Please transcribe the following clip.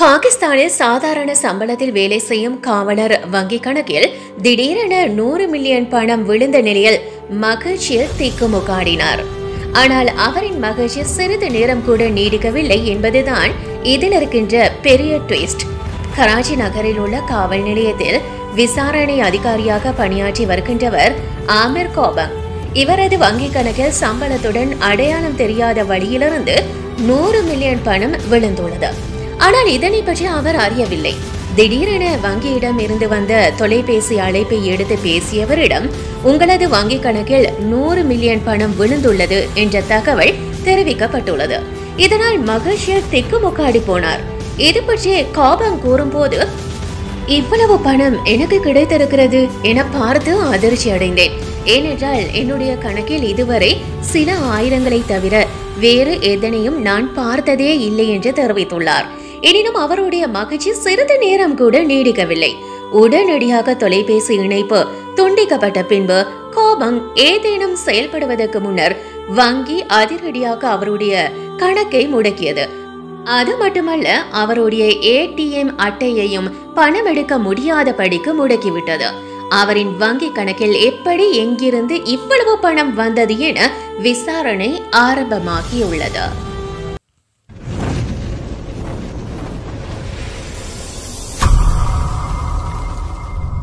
பாகிஸ்தானில் சாதாரண சம்பளத்தில் வேலை செய்யும் காவலர் வங்கி கணக்கில் திடீரென 100 மில்லியன் பணம் விழுந்த நிலையில் மகிழ்ச்சியில் திக்குமுக்காடினார். ஆனால் அவரின் மகிழ்ச்சி சிறிது நேரம் கூட நீடிக்கவில்லை என்பதுதான் இதில் இருக்கின்ற பெரிய ட்விஸ்ட். கராச்சி நகரில் உள்ள காவல் நிலையத்தில் விசாரணை அதிகாரியாக பணியாற்றி வருகின்றவர் ஆமிர் கோபங். இவரது வங்கி கணக்கில் சம்பளத்துடன் அடையாளம் தெரியாத வழியிலிருந்து 100 மில்லியன் பணம் விழுந்துள்ளது. ஆனால் இதனை பற்றி அவர் அறியவில்லை. திடீரென வங்கியிடம் இருந்து வந்த தொலைபேசி அழைப்பை எடுத்து பேசியவரிடம் உங்களது வங்கி கணக்கில் 100 மில்லியன் பணம் விழுந்துள்ளது என்ற தகவல் தெரிவிக்கப்பட்டுள்ளது. இதனால் மகிழ்ச்சியில் திக்குமுக்காடி போனார். இது பற்றி கோபங் கூறும்போது, இவ்வளவு பணம் எனக்கு கிடைத்திருக்கிறது என பார்த்து அதிர்ச்சி அடைந்தேன். ஏனென்றால் என்னுடைய கணக்கில் இதுவரை சில ஆயிரங்களை தவிர வேறு எதனையும் நான் பார்த்ததே இல்லை என்று தெரிவித்துள்ளார். எனினும் அவருடைய மகிழ்ச்சி சிறிது நேரம் கூட நீடிக்கவில்லை. உடனடியாக தொலைபேசி இணைப்பு துண்டிக்கப்பட்ட பின்பு கோபங் ஏதேனும் செயல்படுவதற்கு முன்னர் வங்கி அதிரடியாக அவருடைய கணக்கை முடக்கியது. அது மட்டுமல்ல, அவருடைய ATM அட்டையையும் பணம் எடுக்க முடியாதபடிக்கு முடக்கிவிட்டது. அவரின் வங்கி கணக்கில் எப்படி எங்கிருந்து இவ்வளவு பணம் வந்தது என விசாரணை ஆரம்பமாகியுள்ளது.